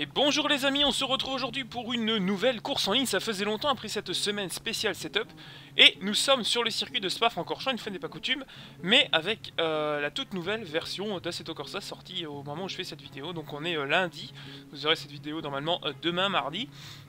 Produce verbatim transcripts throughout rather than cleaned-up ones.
Et bonjour les amis, on se retrouve aujourd'hui pour une nouvelle course en ligne. Ça faisait longtemps après cette semaine spéciale setup. Et nous sommes sur le circuit de Spa-Francorchamps, une fois n'est pas coutume, mais avec euh, la toute nouvelle version d'Assetto Corsa sortie au moment où je fais cette vidéo. Donc on est euh, lundi, vous aurez cette vidéo normalement euh, demain mardi.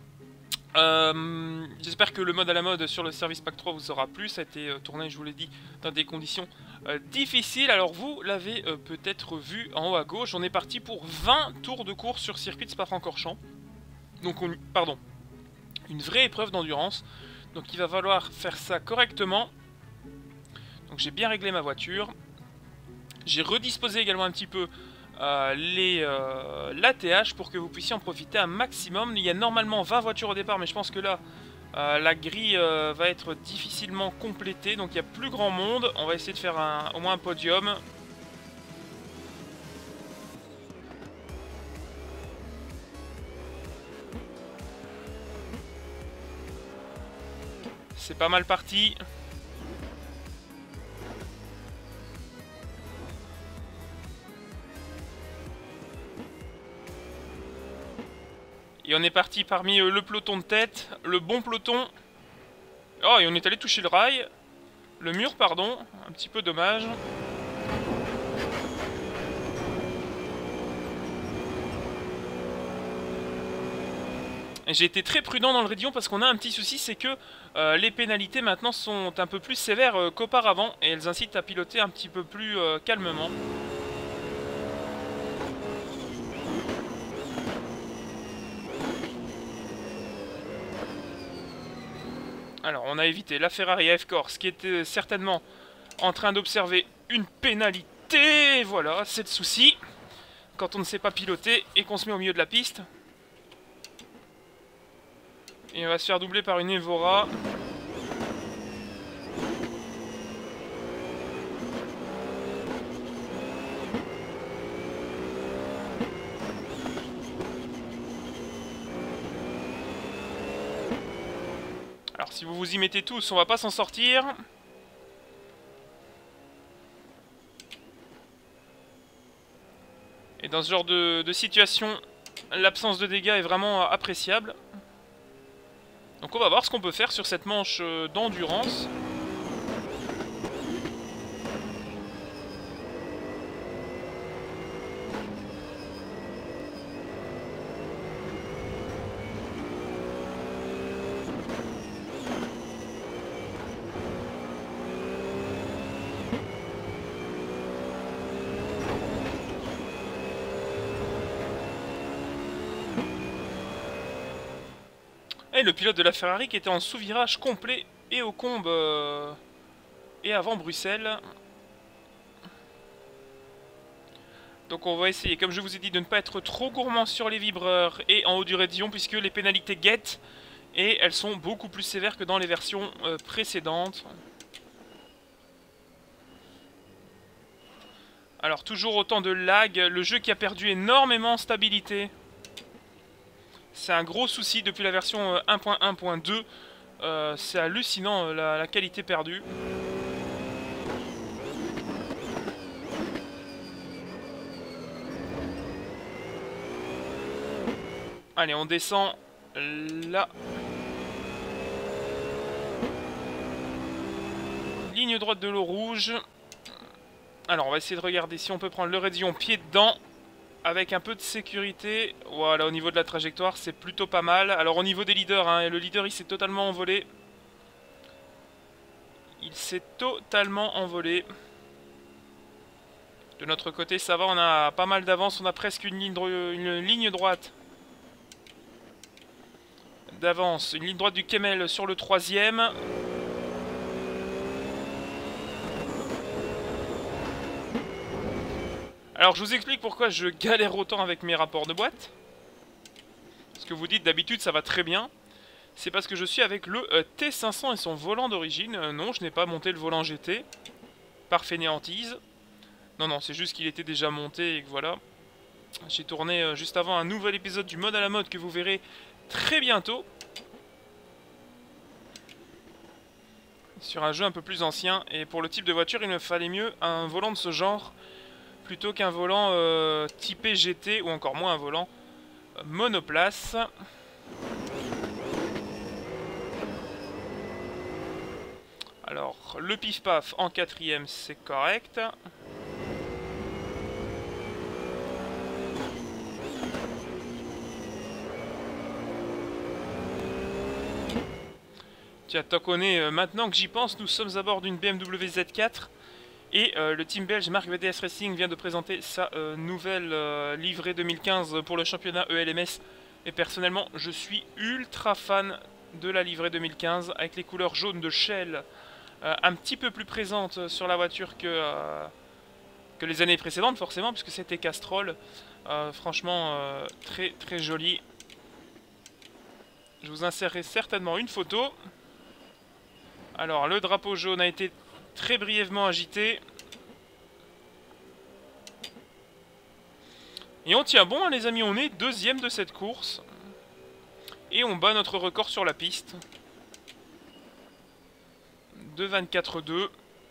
Euh, J'espère que le mode à la mode sur le service pack trois vous aura plu. Ça a été euh, tourné, je vous l'ai dit, dans des conditions euh, difficiles. Alors vous l'avez euh, peut-être vu en haut à gauche. On est parti pour vingt tours de course sur circuit de Spa-Francorchamps. Donc on, pardon, une vraie épreuve d'endurance. Donc il va falloir faire ça correctement. Donc j'ai bien réglé ma voiture. J'ai redisposé également un petit peu Euh, les euh, l'A T H pour que vous puissiez en profiter un maximum. Il y a normalement vingt voitures au départ, mais je pense que là euh, la grille euh, va être difficilement complétée, donc il y a plus grand monde. On va essayer de faire un, au moins un podium. C'est pas mal parti. Et on est parti parmi euh, le peloton de tête, le bon peloton. Oh, et on est allé toucher le rail. Le mur, pardon. Un petit peu dommage. J'ai été très prudent dans le raidillon parce qu'on a un petit souci, c'est que euh, les pénalités maintenant sont un peu plus sévères euh, qu'auparavant. Et elles incitent à piloter un petit peu plus euh, calmement. Alors, on a évité la Ferrari F-Corse qui était certainement en train d'observer une pénalité. Voilà, c'est le souci. Quand on ne sait pas piloter et qu'on se met au milieu de la piste. Et on va se faire doubler par une Evora. Alors si vous vous y mettez tous, on va pas s'en sortir. Et dans ce genre de, de situation, l'absence de dégâts est vraiment appréciable. Donc on va voir ce qu'on peut faire sur cette manche d'endurance. Et le pilote de la Ferrari qui était en sous-virage complet et au combe euh, et avant Bruxelles. Donc on va essayer, comme je vous ai dit, de ne pas être trop gourmand sur les vibreurs et en haut du raidillon puisque les pénalités guettent et elles sont beaucoup plus sévères que dans les versions euh, précédentes. Alors toujours autant de lag, le jeu qui a perdu énormément en stabilité. C'est un gros souci depuis la version un point un point deux. Euh, c'est hallucinant euh, la, la qualité perdue. Allez, on descend là. Ligne droite de l'eau rouge. Alors, on va essayer de regarder si on peut prendre le raidillon pied dedans. Avec un peu de sécurité. Voilà, au niveau de la trajectoire, c'est plutôt pas mal. Alors au niveau des leaders, hein, le leader il s'est totalement envolé. Il s'est totalement envolé. De notre côté, ça va, on a pas mal d'avance. On a presque une ligne, une ligne droite d'avance. Une ligne droite du Kemmel sur le troisième. Alors je vous explique pourquoi je galère autant avec mes rapports de boîte. Parce que vous dites d'habitude ça va très bien. C'est parce que je suis avec le euh, T cinq cents et son volant d'origine. Euh, non, je n'ai pas monté le volant G T. Par fainéantise. Non, non, c'est juste qu'il était déjà monté et que voilà. J'ai tourné euh, juste avant un nouvel épisode du mode à la mode que vous verrez très bientôt. Sur un jeu un peu plus ancien. Et pour le type de voiture, il me fallait mieux un volant de ce genre plutôt qu'un volant euh, typé G T, ou encore moins un volant monoplace. Alors, le pif-paf en quatrième, c'est correct. Tiens, tant qu'on est, euh, maintenant que j'y pense, nous sommes à bord d'une B M W Z quatre. Et euh, le team belge Marc V D S Racing vient de présenter sa euh, nouvelle euh, livrée deux mille quinze pour le championnat E L M S. Et personnellement, je suis ultra fan de la livrée deux mille quinze avec les couleurs jaunes de Shell. Euh, un petit peu plus présente sur la voiture que, euh, que les années précédentes forcément, puisque c'était Castrol. Euh, franchement, euh, très très joli. Je vous insérerai certainement une photo. Alors, le drapeau jaune a été très brièvement agité. Et on tient bon, hein, les amis, on est deuxième de cette course. Et on bat notre record sur la piste. deux vingt-quatre deux.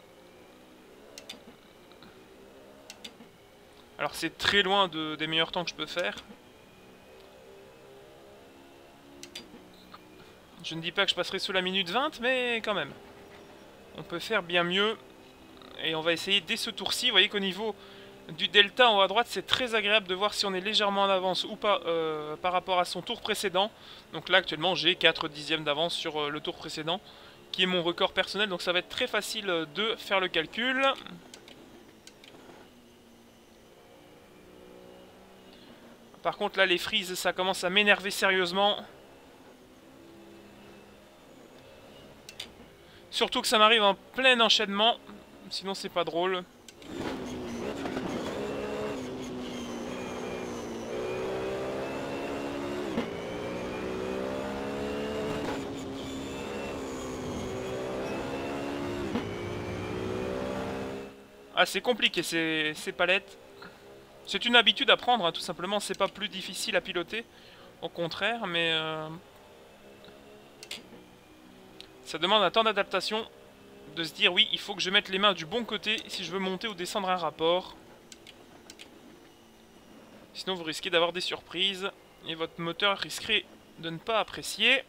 Alors c'est très loin de, des meilleurs temps que je peux faire. Je ne dis pas que je passerai sous la minute vingt, mais quand même. On peut faire bien mieux. Et on va essayer dès ce tour-ci. Vous voyez qu'au niveau du delta en haut à droite, c'est très agréable de voir si on est légèrement en avance ou pas euh, par rapport à son tour précédent. Donc là actuellement j'ai quatre dixièmes d'avance sur euh, le tour précédent, qui est mon record personnel, donc ça va être très facile de faire le calcul. Par contre là les freezes, ça commence à m'énerver sérieusement. Surtout que ça m'arrive en plein enchaînement, sinon c'est pas drôle. Ah, c'est compliqué ces, ces palettes. C'est une habitude à prendre, hein, tout simplement. C'est pas plus difficile à piloter. Au contraire, mais... Euh, ça demande un temps d'adaptation. De se dire, oui, il faut que je mette les mains du bon côté si je veux monter ou descendre un rapport. Sinon, vous risquez d'avoir des surprises. Et votre moteur risquerait de ne pas apprécier.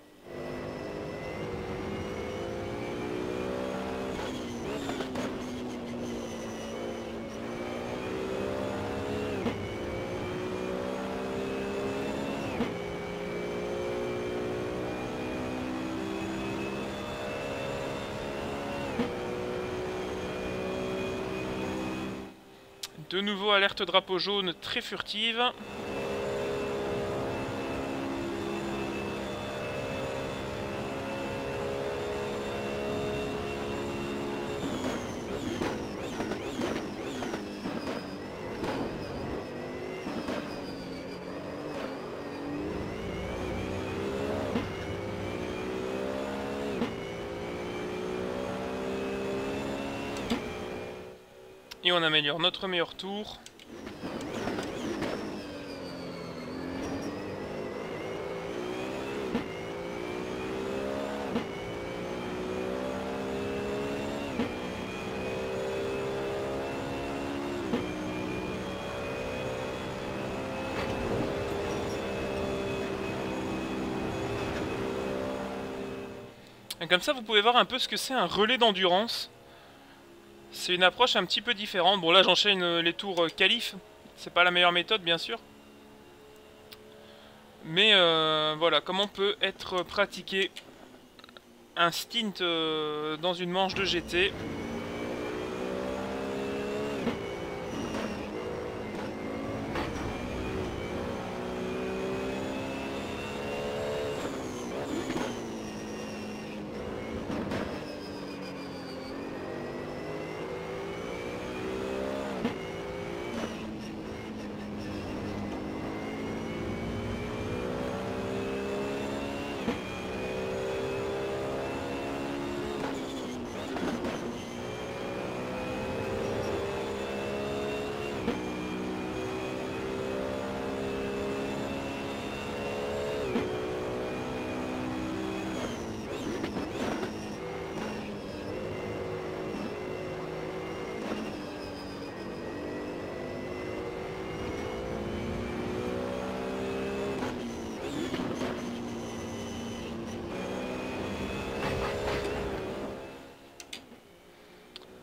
De nouveau, alerte drapeau jaune très furtive. Et on améliore notre meilleur tour. Et comme ça, vous pouvez voir un peu ce que c'est un relais d'endurance. C'est une approche un petit peu différente. Bon là j'enchaîne les tours qualif. C'est pas la meilleure méthode bien sûr. Mais euh, voilà, comment peut être pratiqué un stint euh, dans une manche de G T.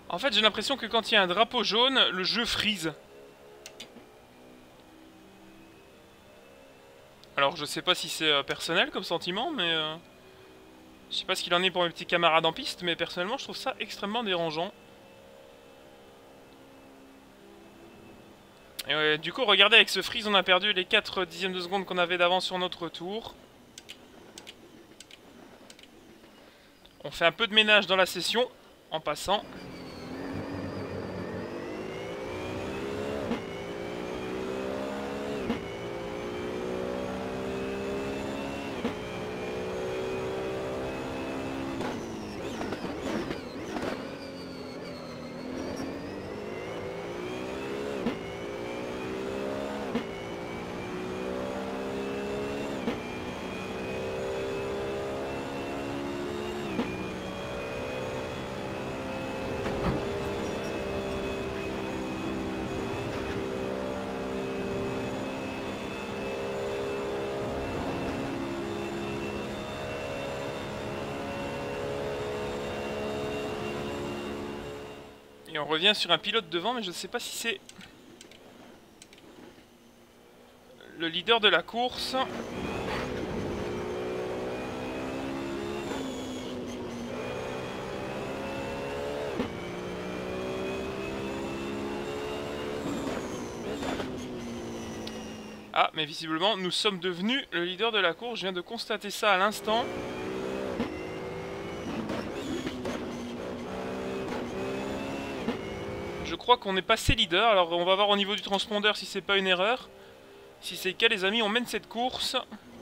En fait, j'ai l'impression que quand il y a un drapeau jaune, le jeu freeze. Alors, je sais pas si c'est euh, personnel comme sentiment, mais... Euh, je sais pas ce qu'il en est pour mes petits camarades en piste, mais personnellement, je trouve ça extrêmement dérangeant. Et ouais, du coup, regardez, avec ce freeze, on a perdu les quatre dixièmes de seconde qu'on avait d'avance sur notre tour. On fait un peu de ménage dans la session, en passant. Et on revient sur un pilote devant, mais je ne sais pas si c'est le leader de la course. Ah, mais visiblement, nous sommes devenus le leader de la course. Je viens de constater ça à l'instant. Je crois qu'on est passé leader. Alors, on va voir au niveau du transpondeur si c'est pas une erreur. Si c'est le cas, les amis, on mène cette course.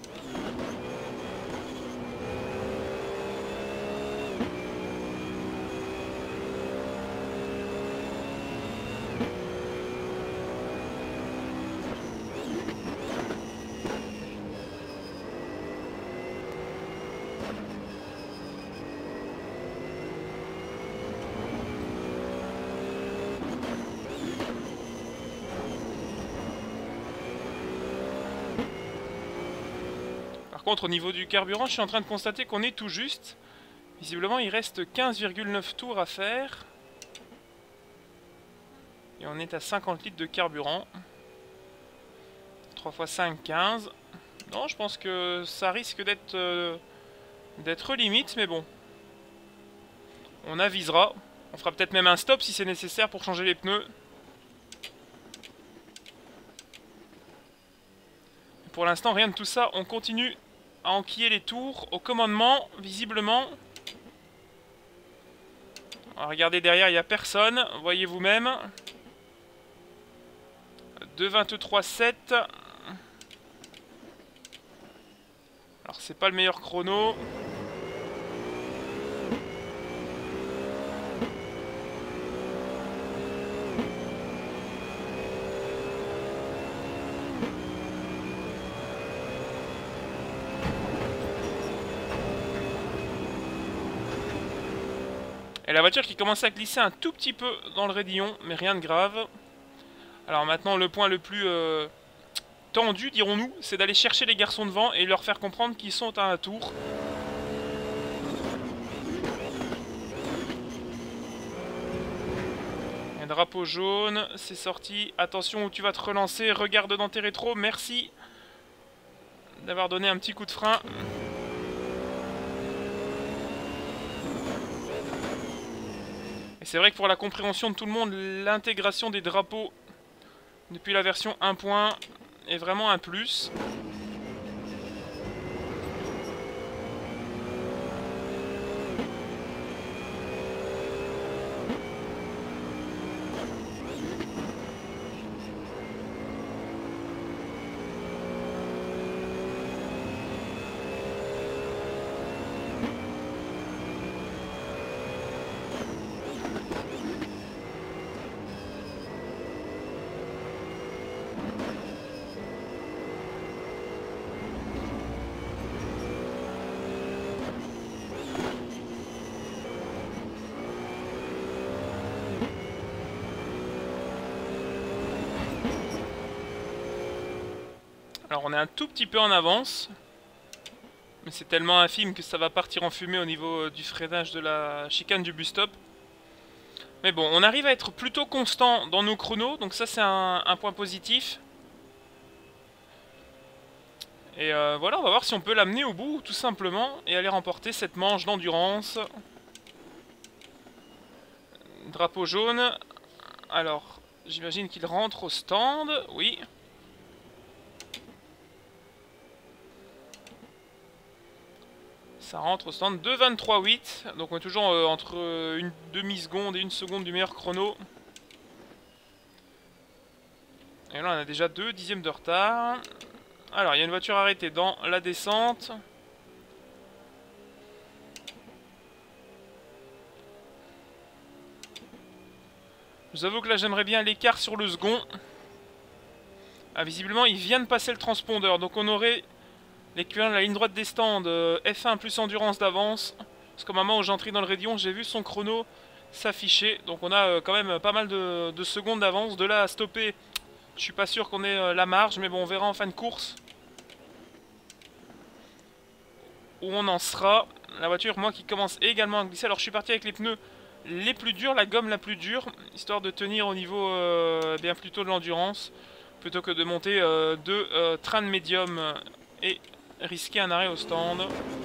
Par contre, au niveau du carburant, je suis en train de constater qu'on est tout juste. Visiblement, il reste quinze virgule neuf tours à faire. Et on est à cinquante litres de carburant. trois fois cinq, quinze. Non, je pense que ça risque d'être euh, d'être limite, mais bon. On avisera. On fera peut-être même un stop si c'est nécessaire pour changer les pneus. Pour l'instant, rien de tout ça. On continue à enquiller les tours au commandement, visiblement. Alors, regardez derrière, il n'y a personne. Voyez vous-même. deux vingt-trois sept. Alors, c'est pas le meilleur chrono. Et la voiture qui commence à glisser un tout petit peu dans le raidillon, mais rien de grave. Alors maintenant, le point le plus euh, tendu, dirons-nous, c'est d'aller chercher les garçons devant et leur faire comprendre qu'ils sont à un tour. Un drapeau jaune, c'est sorti. Attention où tu vas te relancer, regarde dans tes rétros, merci d'avoir donné un petit coup de frein. Et c'est vrai que pour la compréhension de tout le monde, l'intégration des drapeaux depuis la version un point est vraiment un plus. Alors on est un tout petit peu en avance. Mais c'est tellement infime que ça va partir en fumée au niveau du freinage de la chicane du bus stop. Mais bon, on arrive à être plutôt constant dans nos chronos, donc ça c'est un, un point positif. Et euh, voilà, on va voir si on peut l'amener au bout, tout simplement, et aller remporter cette manche d'endurance. Drapeau jaune. Alors, j'imagine qu'il rentre au stand, oui. Ça rentre au stand deux vingt-trois huit, donc on est toujours euh, entre une demi-seconde et une seconde du meilleur chrono. Et là on a déjà deux dixièmes de retard. Alors il y a une voiture arrêtée dans la descente. Je vous avoue que là j'aimerais bien l'écart sur le second. Ah, visiblement il vient de passer le transpondeur, donc on aurait l'équivalent de la ligne droite des stands, euh, F un plus endurance d'avance. Parce qu'au moment où j'entrais dans le rayon, j'ai vu son chrono s'afficher. Donc on a euh, quand même pas mal de, de secondes d'avance. De là à stopper, je suis pas sûr qu'on ait euh, la marge, mais bon, on verra en fin de course où on en sera. La voiture, moi, qui commence également à glisser. Alors je suis parti avec les pneus les plus durs, la gomme la plus dure, histoire de tenir au niveau euh, bien plutôt de l'endurance, plutôt que de monter euh, deux euh, trains de médium et risquer un arrêt au stand.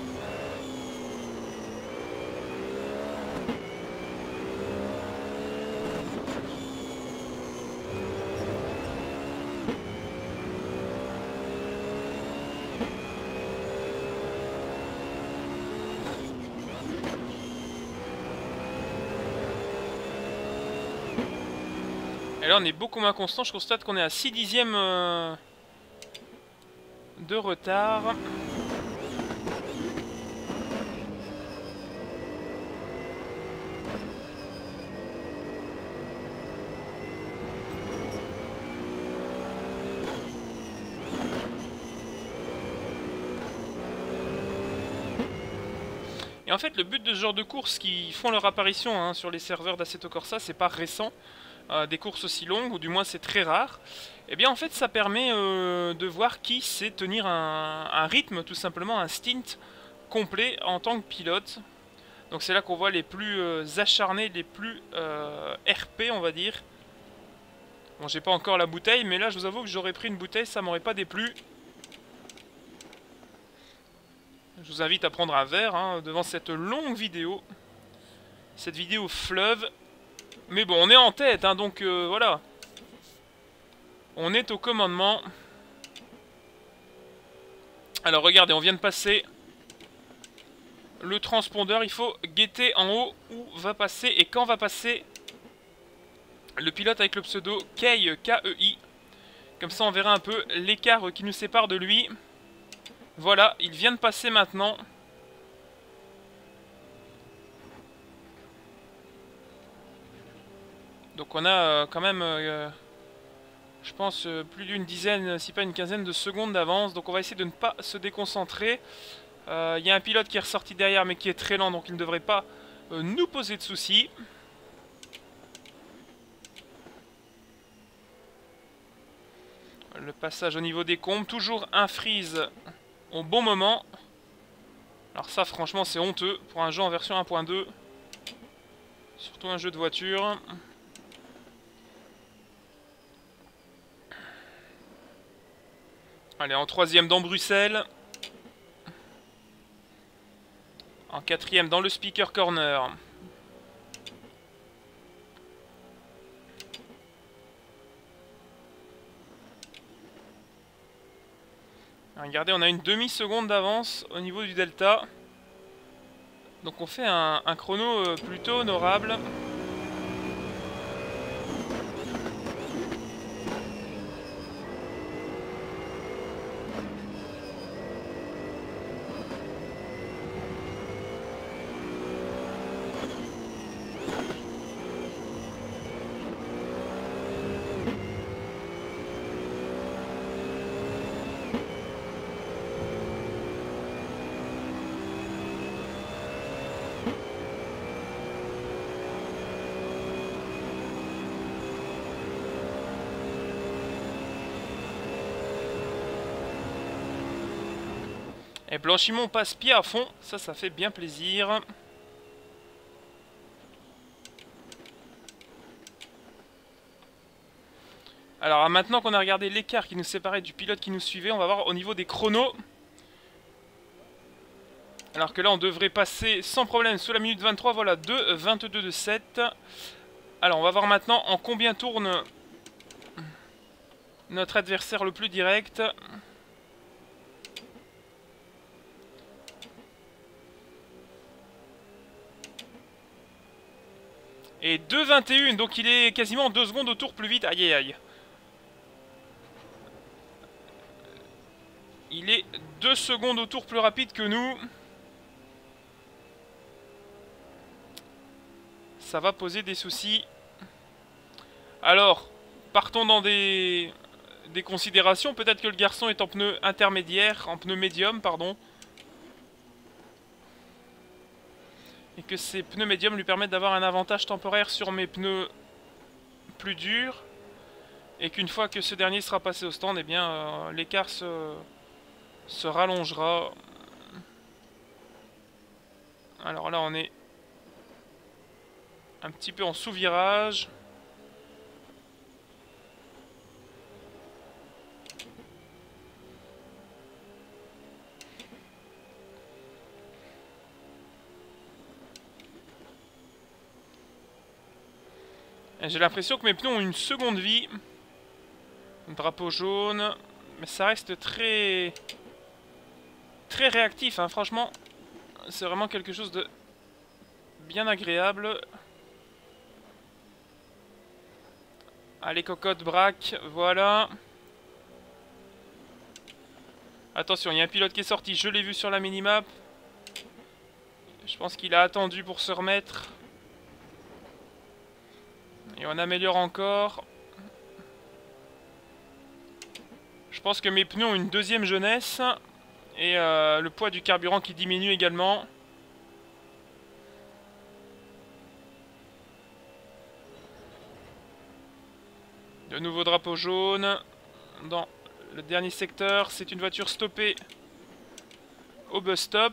Et là on est beaucoup moins constant, je constate qu'on est à six dixièmes euh, de retard. Et en fait le but de ce genre de courses qui font leur apparition hein, sur les serveurs d'Assetto Corsa, c'est pas récent, euh, des courses aussi longues, ou du moins c'est très rare. Et bien en fait ça permet euh, de voir qui sait tenir un, un rythme, tout simplement un stint complet en tant que pilote. Donc c'est là qu'on voit les plus euh, acharnés, les plus euh, R P on va dire. Bon j'ai pas encore la bouteille, mais là je vous avoue que j'aurais pris une bouteille, ça m'aurait pas déplu. Je vous invite à prendre un verre hein, devant cette longue vidéo. Cette vidéo fleuve. Mais bon, on est en tête, hein, donc euh, voilà. On est au commandement. Alors regardez, on vient de passer le transpondeur. Il faut guetter en haut où va passer et quand va passer le pilote avec le pseudo Kei, K E I. Comme ça on verra un peu l'écart qui nous sépare de lui. Voilà, il vient de passer maintenant. Donc on a euh, quand même, euh, je pense, euh, plus d'une dizaine, si pas une quinzaine de secondes d'avance. Donc on va essayer de ne pas se déconcentrer. Il euh, y a un pilote qui est ressorti derrière mais qui est très lent, donc il ne devrait pas euh, nous poser de soucis. Le passage au niveau des combes, toujours un freeze au bon moment. Alors ça franchement c'est honteux pour un jeu en version un point deux. Surtout un jeu de voiture. Allez, en troisième dans Bruxelles. En quatrième dans le speaker corner. Regardez, on a une demi-seconde d'avance au niveau du delta. Donc on fait un, un chrono plutôt honorable. Et Blanchimont passe pied à fond, ça, ça fait bien plaisir. Alors maintenant qu'on a regardé l'écart qui nous séparait du pilote qui nous suivait, on va voir au niveau des chronos. Alors que là on devrait passer sans problème sous la minute vingt-trois, voilà, deux vingt-deux de sept. Alors on va voir maintenant en combien tourne notre adversaire le plus direct. Et deux vingt et un, donc il est quasiment deux secondes au tour plus vite. Aïe aïe aïe. Il est deux secondes au tour plus rapide que nous. Ça va poser des soucis. Alors, partons dans des, des considérations. Peut-être que le garçon est en pneu intermédiaire, en pneu médium, pardon. Et que ces pneus médiums lui permettent d'avoir un avantage temporaire sur mes pneus plus durs. Et qu'une fois que ce dernier sera passé au stand, eh bien, euh, l'écart se, se rallongera. Alors là, on est un petit peu en sous-virage. J'ai l'impression que mes pneus ont une seconde vie. Drapeau jaune. Mais ça reste très... très réactif, hein. Franchement, c'est vraiment quelque chose de bien agréable. Allez, cocotte, braque, voilà. Attention, il y a un pilote qui est sorti, je l'ai vu sur la minimap. Je pense qu'il a attendu pour se remettre. Et on améliore encore. Je pense que mes pneus ont une deuxième jeunesse. Et euh, le poids du carburant qui diminue également. De nouveau drapeau jaune. Dans le dernier secteur, c'est une voiture stoppée au bus stop.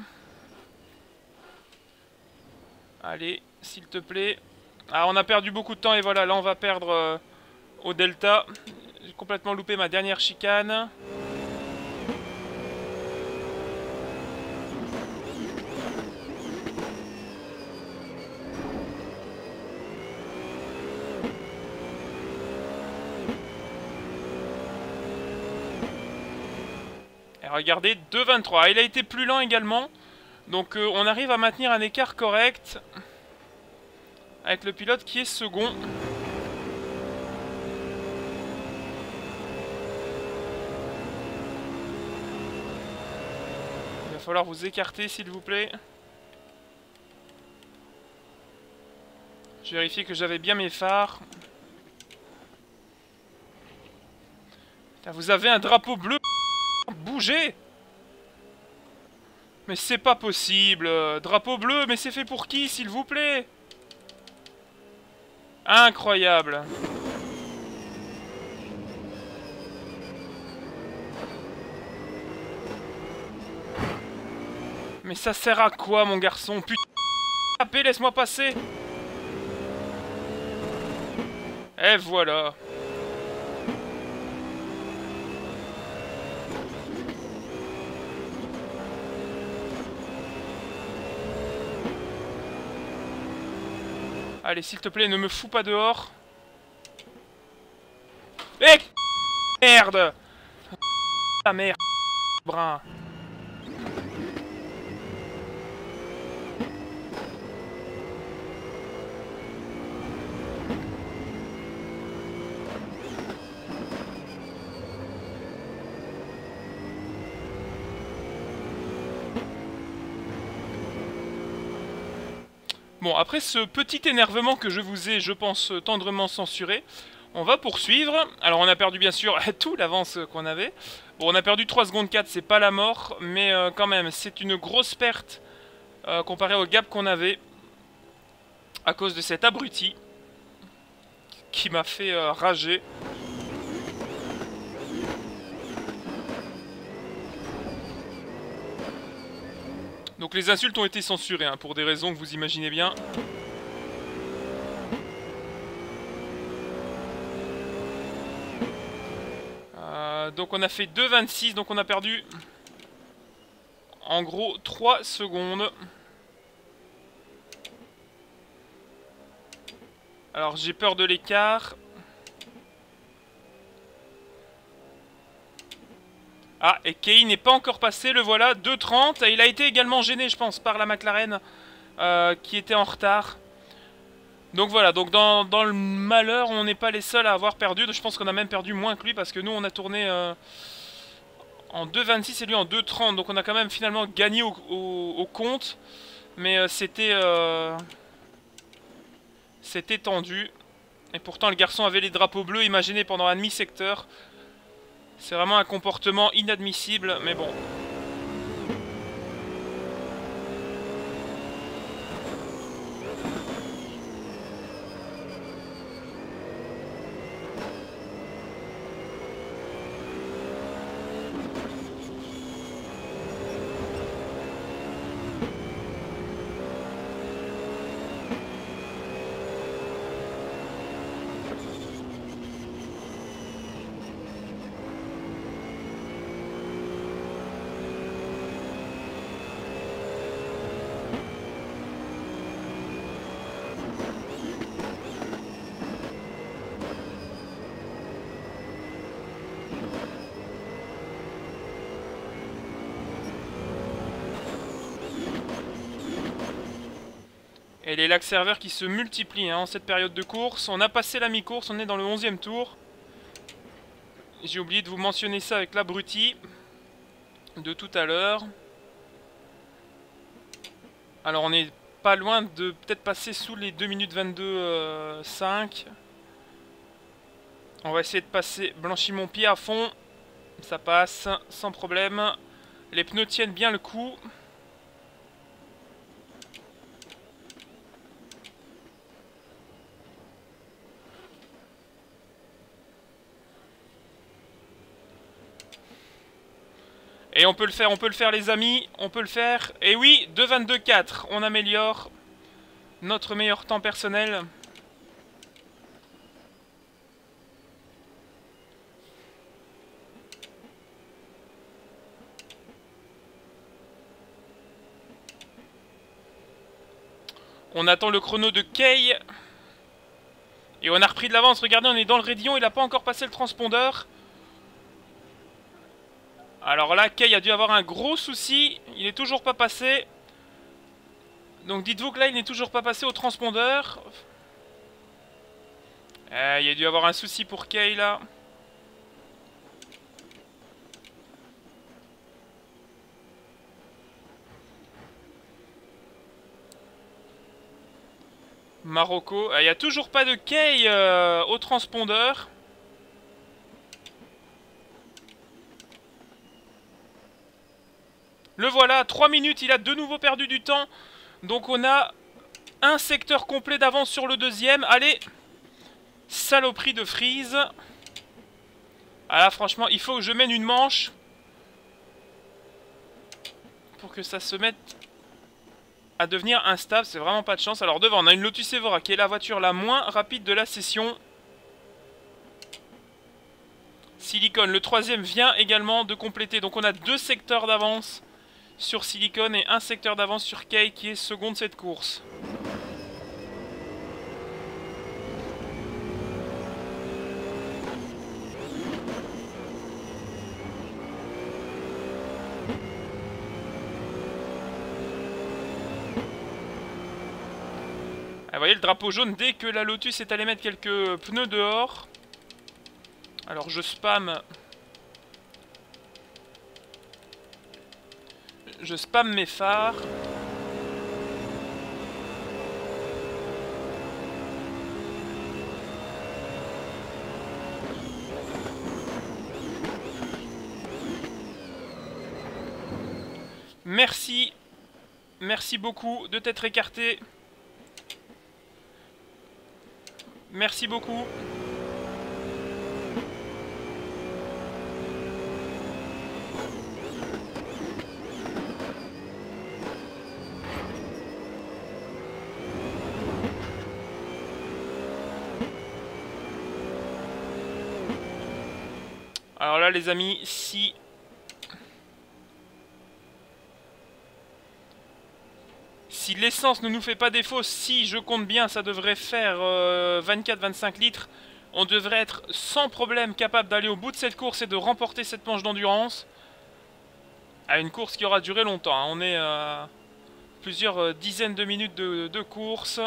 Allez, s'il te plaît. Ah, on a perdu beaucoup de temps et voilà, là on va perdre euh, au delta. J'ai complètement loupé ma dernière chicane. Et regardez, deux vingt-trois. Il a été plus lent également. Donc euh, on arrive à maintenir un écart correct. Avec le pilote qui est second. Il va falloir vous écarter s'il vous plaît. Je vérifie que j'avais bien mes phares. Putain, vous avez un drapeau bleu. Bougez. Mais c'est pas possible. Drapeau bleu, mais c'est fait pour qui s'il vous plaît? Incroyable. Mais ça sert à quoi mon garçon? Putain, laisse-moi passer. Et voilà. Allez, s'il te plaît, ne me fous pas dehors. Eh, merde. La merde, brun. Bon, après ce petit énervement que je vous ai, je pense, tendrement censuré, on va poursuivre. Alors on a perdu bien sûr tout l'avance qu'on avait. Bon, on a perdu trois secondes quatre, c'est pas la mort, mais euh, quand même, c'est une grosse perte euh, comparé au gap qu'on avait. À cause de cet abruti qui m'a fait euh, rager. Donc les insultes ont été censurées, hein, pour des raisons que vous imaginez bien. donc on a fait deux vingt-six, donc on a perdu en gros trois secondes. Alors j'ai peur de l'écart. Ah, et Kei n'est pas encore passé, le voilà, deux trente. Il a été également gêné, je pense, par la McLaren euh, qui était en retard. Donc voilà, donc dans, dans le malheur, on n'est pas les seuls à avoir perdu. Je pense qu'on a même perdu moins que lui parce que nous, on a tourné euh, en deux vingt-six et lui en deux trente. Donc on a quand même finalement gagné au, au, au compte. Mais euh, c'était euh, c'était tendu. Et pourtant, le garçon avait les drapeaux bleus imaginés pendant un demi-secteur. C'est vraiment un comportement inadmissible, mais bon. Et les lacs serveurs qui se multiplient hein, en cette période de course. On a passé la mi-course, on est dans le onzième tour. J'ai oublié de vous mentionner ça avec l'abruti de tout à l'heure. Alors on est pas loin de peut-être passer sous les deux minutes vingt-deux cinq. On va essayer de passer Blanchimont-Pied à fond. Ça passe sans problème. Les pneus tiennent bien le coup. Et on peut le faire, on peut le faire les amis, on peut le faire. Et oui, deux vingt-deux quatre, on améliore notre meilleur temps personnel. On attend le chrono de Kei. Et on a repris de l'avance, regardez, on est dans le raidillon, il n'a pas encore passé le transpondeur. Alors là, Kei a dû avoir un gros souci. Il n'est toujours pas passé. Donc dites-vous que là, il n'est toujours pas passé au transpondeur. Euh, il a dû avoir un souci pour Kei là. Marocco. Il n'y a toujours pas de Kei euh, au transpondeur. Le voilà, trois minutes, il a de nouveau perdu du temps. Donc on a un secteur complet d'avance sur le deuxième. Allez, saloperie de Freeze. Ah là, franchement, il faut que je mène une manche. Pour que ça se mette à devenir instable. C'est vraiment pas de chance. Alors devant, on a une Lotus Evora qui est la voiture la moins rapide de la session. Silicon, le troisième, vient également de compléter. Donc on a deux secteurs d'avance sur Silicon et un secteur d'avance sur Kei qui est second de cette course. Ah, vous voyez le drapeau jaune dès que la Lotus est allée mettre quelques pneus dehors. Alors je spam. Je spam mes phares. Merci. Merci beaucoup de t'être écarté. Merci beaucoup. Alors là, les amis, si... Si l'essence ne nous fait pas défaut, si je compte bien, ça devrait faire euh, vingt-quatre vingt-cinq litres. On devrait être sans problème capable d'aller au bout de cette course et de remporter cette manche d'endurance. À une course qui aura duré longtemps. Hein. On est à euh, plusieurs euh, dizaines de minutes de, de course.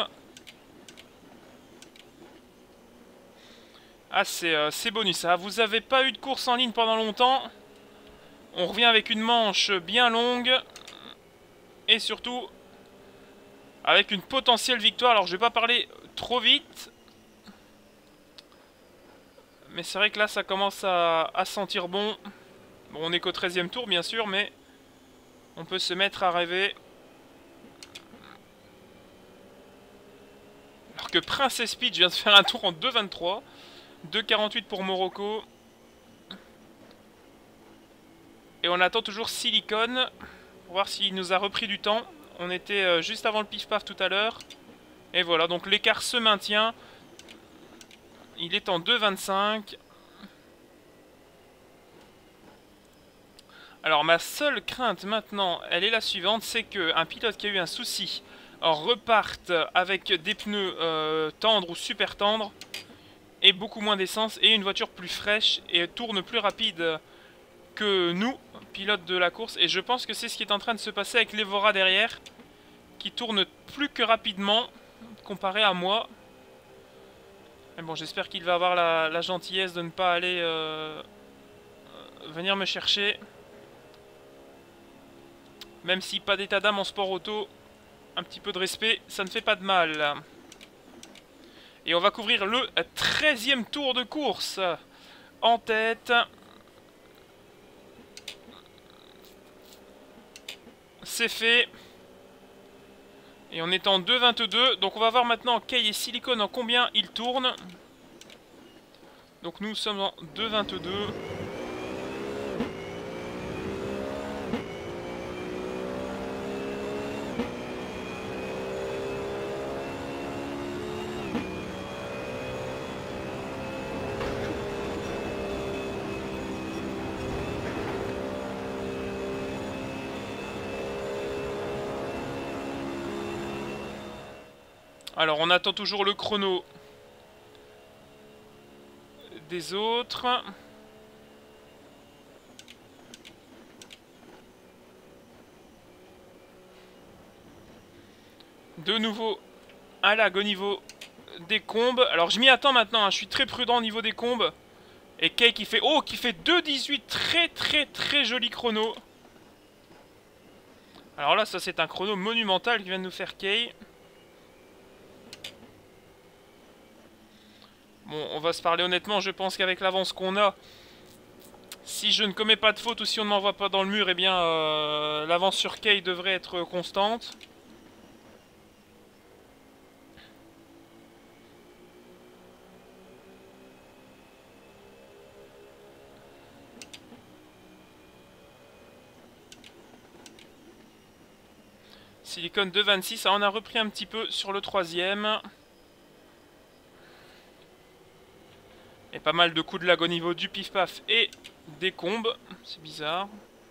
Ah, c'est euh, bonus. Ça. Vous n'avez pas eu de course en ligne pendant longtemps. On revient avec une manche bien longue. Et surtout... avec une potentielle victoire. Alors je vais pas parler trop vite. Mais c'est vrai que là ça commence à, à sentir bon. Bon, on est qu'au treizième tour bien sûr, mais on peut se mettre à rêver. Alors que Princess Peach vient de faire un tour en deux vingt-trois. deux quarante-huit pour Morocco. Et on attend toujours Silicon. Pour voir s'il nous a repris du temps. On était juste avant le pif-paf tout à l'heure. Et voilà, donc l'écart se maintient. Il est en deux vingt-cinq. Alors ma seule crainte maintenant, elle est la suivante. C'est qu'un pilote qui a eu un souci reparte avec des pneus euh, tendres ou super tendres. Et beaucoup moins d'essence. Et une voiture plus fraîche. Et tourne plus rapide que nous, pilotes de la course. Et je pense que c'est ce qui est en train de se passer avec l'Evora derrière. Qui tourne plus que rapidement. Comparé à moi. Mais bon, j'espère qu'il va avoir la, la gentillesse de ne pas aller euh, venir me chercher. Même si pas d'état d'âme en sport auto, un petit peu de respect, ça ne fait pas de mal. Et on va couvrir le treizième tour de course. En tête. C'est fait. Et on est en deux vingt-deux. Donc on va voir maintenant Kay et Silicon en combien ils tournent. Donc nous sommes en deux vingt-deux. Alors on attend toujours le chrono des autres. De nouveau un lag au niveau des combes. Alors je m'y attends maintenant, hein. Je suis très prudent au niveau des combes. Et Kay qui fait... Oh, qui fait deux dix-huit. Très très très joli chrono. Alors là, ça c'est un chrono monumental qui vient de nous faire Kay. Bon, on va se parler honnêtement, je pense qu'avec l'avance qu'on a, si je ne commets pas de faute ou si on ne m'envoie pas dans le mur, eh bien, euh, l'avance sur Kay devrait être constante. Silicon deux vingt-six, ça on a repris un petit peu sur le troisième. Et pas mal de coups de lag au niveau du pif-paf et des combes. C'est bizarre.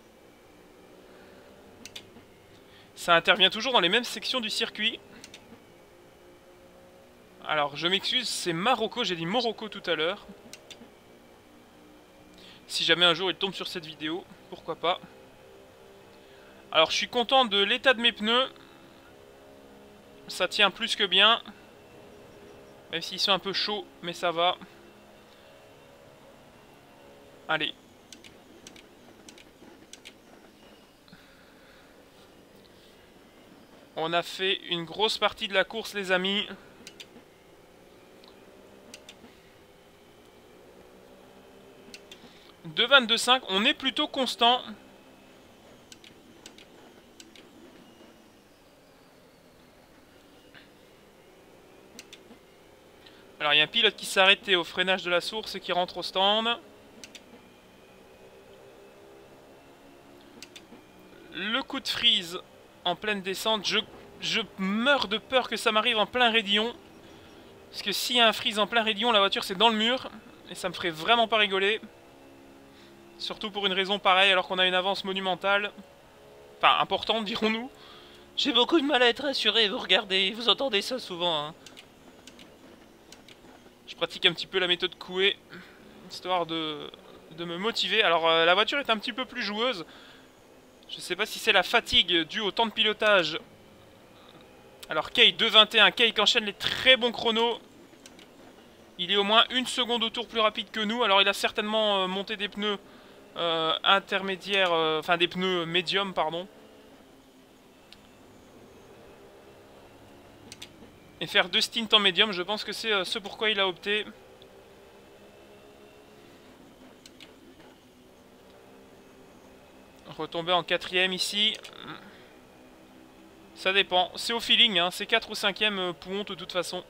Ça intervient toujours dans les mêmes sections du circuit. Alors, je m'excuse, c'est Marocco. J'ai dit Morocco tout à l'heure. Si jamais un jour il tombe sur cette vidéo, pourquoi pas. Alors, je suis content de l'état de mes pneus. Ça tient plus que bien. Même s'ils sont un peu chauds, mais ça va. Allez. On a fait une grosse partie de la course, les amis. deux vingt-deux cinq, on est plutôt constant. Alors, il y a un pilote qui s'est arrêté au freinage de la source et qui rentre au stand. Le coup de freeze en pleine descente. Je, je meurs de peur que ça m'arrive en plein raidillon. Parce que s'il y a un freeze en plein raidillon, la voiture c'est dans le mur. Et ça me ferait vraiment pas rigoler. Surtout pour une raison pareille alors qu'on a une avance monumentale. Enfin, importante, dirons-nous. J'ai beaucoup de mal à être rassuré, vous regardez, vous entendez ça souvent, hein. Je pratique un petit peu la méthode Coué, histoire de, de me motiver. Alors, euh, la voiture est un petit peu plus joueuse. Je sais pas si c'est la fatigue due au temps de pilotage. Alors, Kay deux vingt et un, Kay qui enchaîne les très bons chronos. Il est au moins une seconde au tour plus rapide que nous. Alors, il a certainement euh, monté des pneus euh, intermédiaires, euh, enfin des pneus médium, pardon. Et faire deux stints en médium, je pense que c'est euh, ce pourquoi il a opté. Retomber en quatrième ici. Ça dépend. C'est au feeling, hein. C'est quatre ou cinquième euh, Pouhon de toute façon.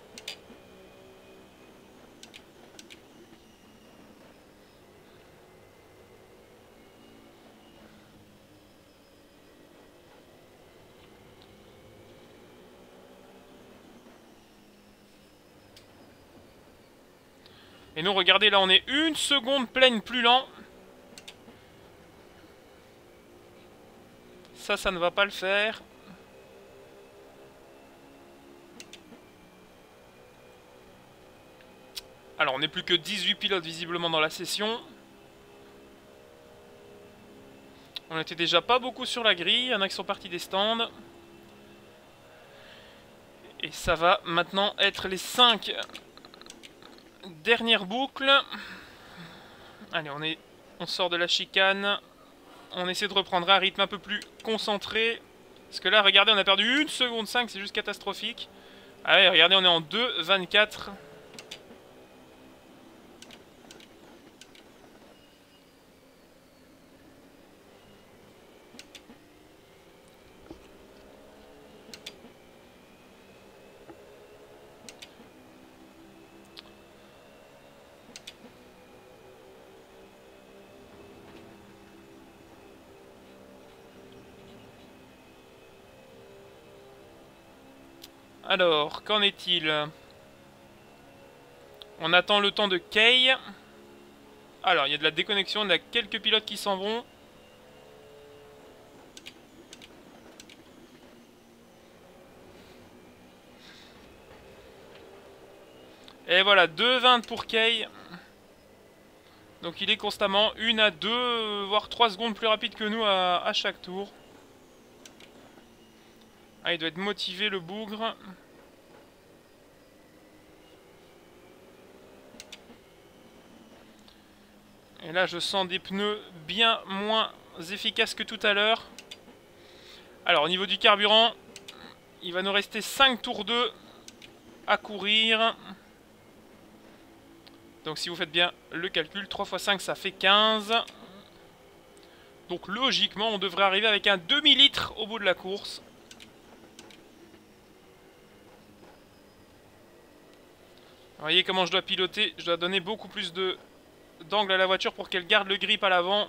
Et nous, regardez, là, on est une seconde pleine plus lent. Ça, ça ne va pas le faire. Alors, on n'est plus que dix-huit pilotes, visiblement, dans la session. On était déjà pas beaucoup sur la grille. Il y en a qui sont partis des stands. Et ça va maintenant être les cinq dernières boucles. Allez, on, est, on sort de la chicane. On essaie de reprendre un rythme un peu plus concentré. Parce que là, regardez, on a perdu une seconde cinq, c'est juste catastrophique. Ah ouais, regardez, on est en deux vingt-quatre. Alors, qu'en est-il? On attend le temps de Kay. Alors, il y a de la déconnexion, il y a quelques pilotes qui s'en vont. Et voilà, deux vingt pour Kay. Donc il est constamment une à deux, voire trois secondes plus rapide que nous à, à chaque tour. Ah, il doit être motivé, le bougre. Et là, je sens des pneus bien moins efficaces que tout à l'heure. Alors, au niveau du carburant, il va nous rester cinq tours deux à courir. Donc, si vous faites bien le calcul, trois fois cinq, ça fait quinze. Donc, logiquement, on devrait arriver avec un demi-litre au bout de la course. Vous voyez comment je dois piloter. Je dois donner beaucoup plus de d'angle à la voiture pour qu'elle garde le grip à l'avant.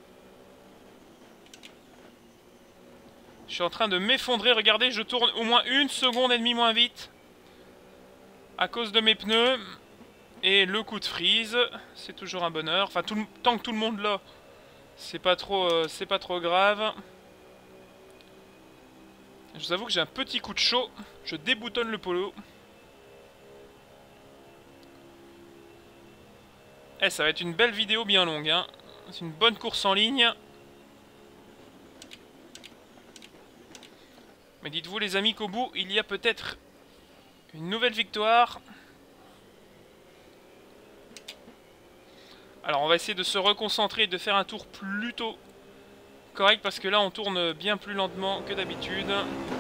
Je suis en train de m'effondrer. Regardez, je tourne au moins une seconde et demie moins vite. À cause de mes pneus. Et le coup de freeze. C'est toujours un bonheur. Enfin, tout le, tant que tout le monde l'a, c'est pas trop, euh, c'est pas trop grave. Je vous avoue que j'ai un petit coup de chaud. Je déboutonne le polo. Eh, ça va être une belle vidéo bien longue, hein. C'est une bonne course en ligne. Mais dites-vous les amis qu'au bout, il y a peut-être une nouvelle victoire. Alors on va essayer de se reconcentrer et de faire un tour plutôt correct. Parce que là on tourne bien plus lentement que d'habitude.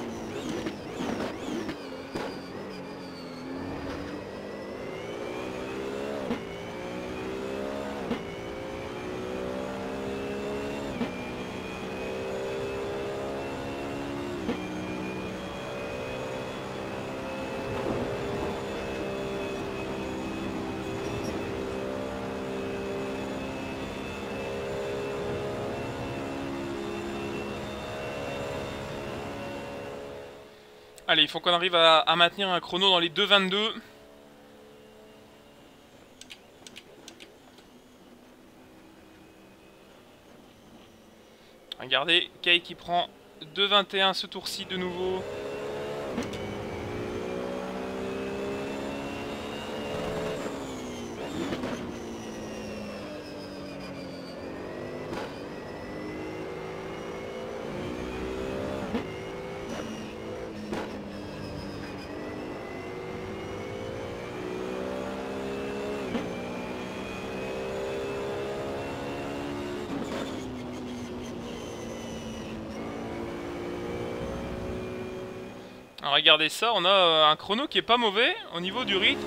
Allez, il faut qu'on arrive à, à maintenir un chrono dans les deux vingt-deux. Regardez, Kay qui prend deux vingt et un ce tour-ci de nouveau. Alors regardez ça, on a un chrono qui est pas mauvais au niveau du rythme.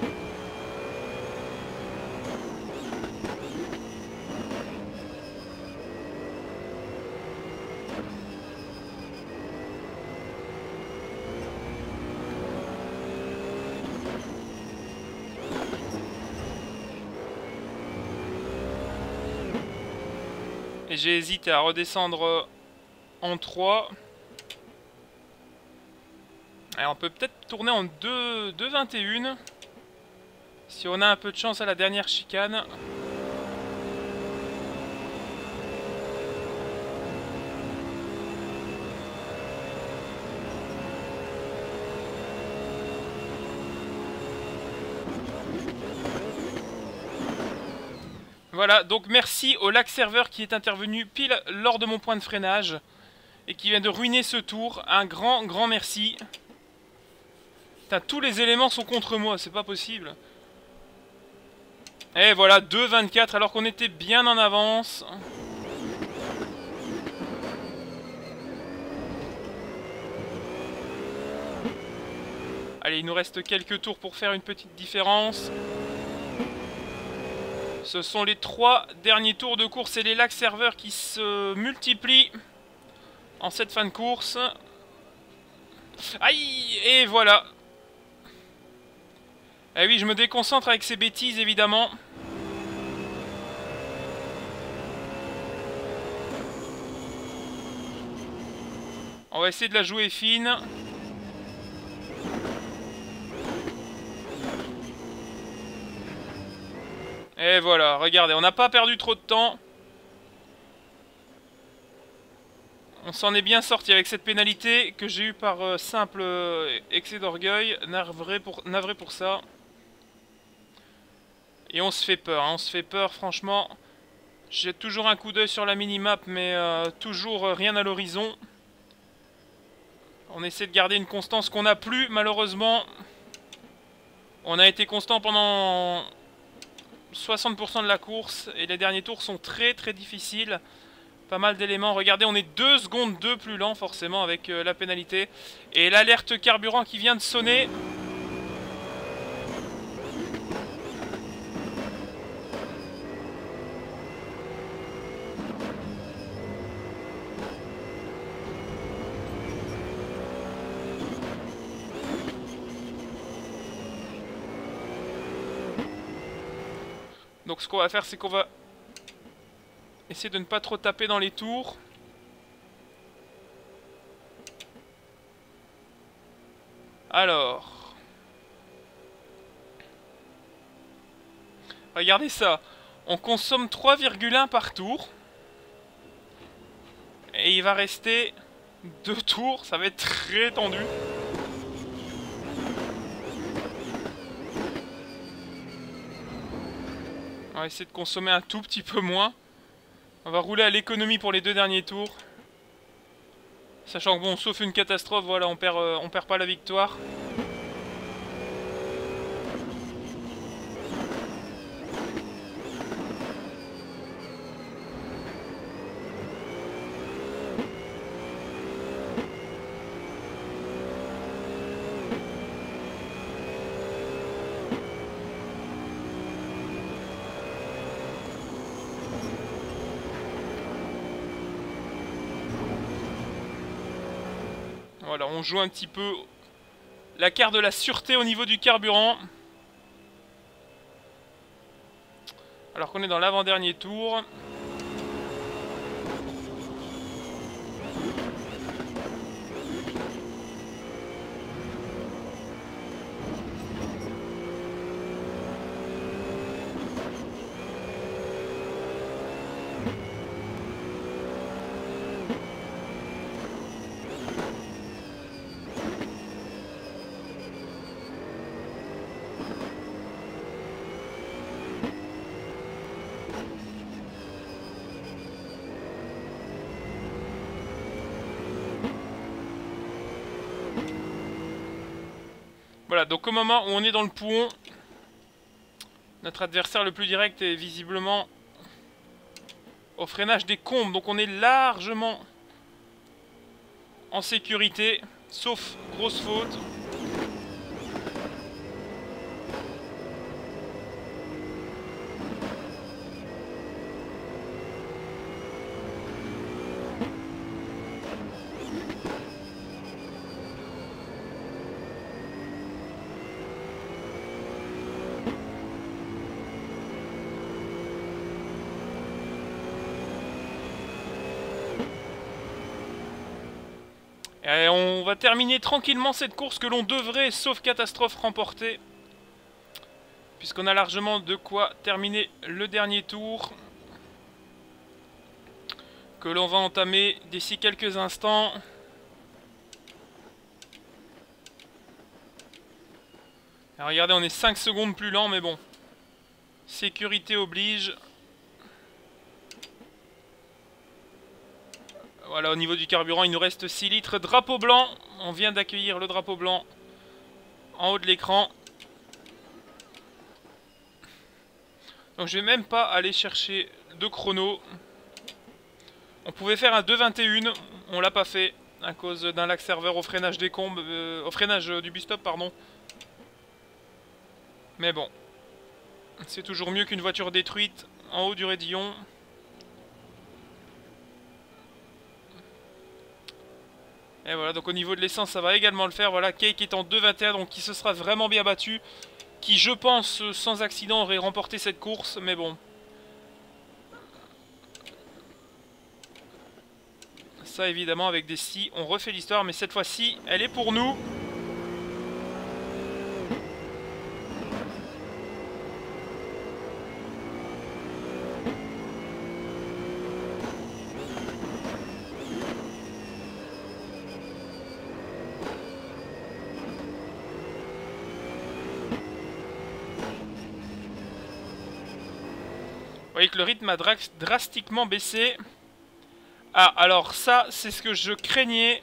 Et j'ai hésité à redescendre en trois. Alors on peut peut-être tourner en deux vingt et un. Si on a un peu de chance à la dernière chicane. Voilà, donc merci au lac serveur qui est intervenu pile lors de mon point de freinage. Et qui vient de ruiner ce tour. Un grand, grand merci. Putain, tous les éléments sont contre moi, c'est pas possible. Et voilà, deux vingt-quatre alors qu'on était bien en avance. Allez, il nous reste quelques tours pour faire une petite différence. Ce sont les trois derniers tours de course et les lacs serveurs qui se multiplient en cette fin de course. Aïe! Et voilà. Eh oui, je me déconcentre avec ces bêtises, évidemment. On va essayer de la jouer fine. Et voilà, regardez, on n'a pas perdu trop de temps. On s'en est bien sorti avec cette pénalité que j'ai eue par euh, simple euh, excès d'orgueil. Navré pour, navré pour ça. Et on se fait peur, hein, on se fait peur, franchement. J'ai toujours un coup d'œil sur la minimap, mais euh, toujours euh, rien à l'horizon. On essaie de garder une constance qu'on n'a plus, malheureusement. On a été constant pendant soixante pour cent de la course, et les derniers tours sont très très difficiles. Pas mal d'éléments. Regardez, on est deux secondes deux plus lent, forcément, avec euh, la pénalité. Et l'alerte carburant qui vient de sonner. Donc ce qu'on va faire, c'est qu'on va essayer de ne pas trop taper dans les tours. Alors. Regardez ça. On consomme trois virgule un par tour. Et il va rester deux tours. Ça va être très tendu. On va essayer de consommer un tout petit peu moins. On va rouler à l'économie pour les deux derniers tours. Sachant que bon, sauf une catastrophe, voilà, on perd, euh, on perd pas la victoire. Voilà, on joue un petit peu la carte de la sûreté au niveau du carburant. Alors qu'on est dans l'avant-dernier tour. Voilà, donc au moment où on est dans le pouhon, notre adversaire le plus direct est visiblement au freinage des combes. Donc on est largement en sécurité, sauf grosse faute. Et on va terminer tranquillement cette course que l'on devrait, sauf catastrophe, remporter. Puisqu'on a largement de quoi terminer le dernier tour. Que l'on va entamer d'ici quelques instants. Alors regardez, on est cinq secondes plus lent, mais bon. Sécurité oblige. Voilà, au niveau du carburant, il nous reste six litres. Drapeau blanc, on vient d'accueillir le drapeau blanc en haut de l'écran. Donc je vais même pas aller chercher de chrono. On pouvait faire un deux vingt et un, on l'a pas fait à cause d'un lag serveur au freinage des combes, euh, au freinage du bus stop, pardon. Mais bon, c'est toujours mieux qu'une voiture détruite en haut du raidillon. Et voilà, donc au niveau de l'essence, ça va également le faire. Voilà, Cake est en deux vingt et un, donc qui se sera vraiment bien battu. Qui, je pense, sans accident, aurait remporté cette course. Mais bon. Ça, évidemment, avec des si, on refait l'histoire. Mais cette fois-ci, elle est pour nous. Vous voyez que le rythme a dra drastiquement baissé. Ah, alors ça, c'est ce que je craignais.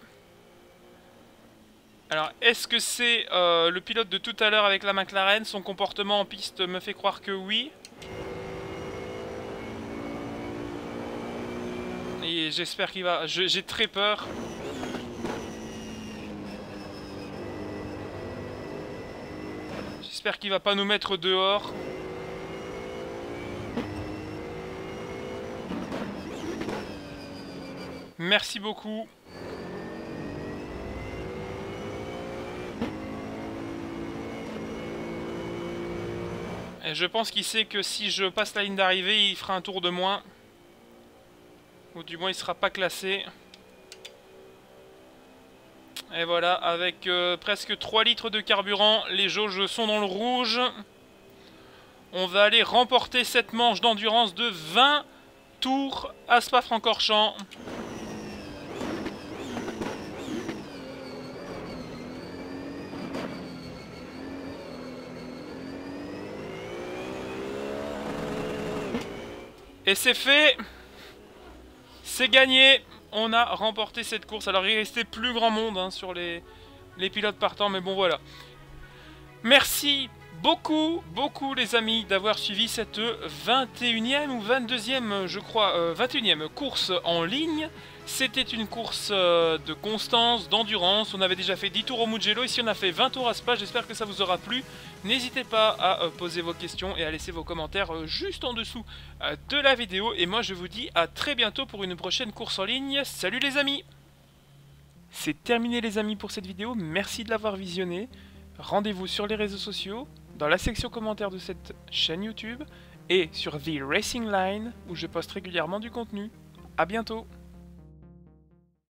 Alors, est-ce que c'est euh, le pilote de tout à l'heure avec la McLaren? Son comportement en piste me fait croire que oui. Et j'espère qu'il va... J'ai très peur. J'espère qu'il va pas nous mettre dehors. Merci beaucoup. Et je pense qu'il sait que si je passe la ligne d'arrivée, il fera un tour de moins. Ou du moins, il ne sera pas classé. Et voilà, avec euh, presque trois litres de carburant, les jauges sont dans le rouge. On va aller remporter cette manche d'endurance de vingt tours à Spa-Francorchamps. Et c'est fait. C'est gagné. On a remporté cette course. Alors il restait plus grand monde hein, sur les, les pilotes partants. Mais bon voilà. Merci beaucoup, beaucoup les amis d'avoir suivi cette vingt et unième ou vingt-deuxième je crois, euh, vingt et unième course en ligne. C'était une course euh, de constance, d'endurance. On avait déjà fait dix tours au Mugello. Ici on a fait vingt tours à Spa. J'espère que ça vous aura plu. N'hésitez pas à euh, poser vos questions et à laisser vos commentaires euh, juste en dessous euh, de la vidéo. Et moi je vous dis à très bientôt pour une prochaine course en ligne. Salut les amis! C'est terminé les amis pour cette vidéo. Merci de l'avoir visionnée. Rendez-vous sur les réseaux sociaux, dans la section commentaires de cette chaîne YouTube et sur The Racing Line où je poste régulièrement du contenu. A bientôt!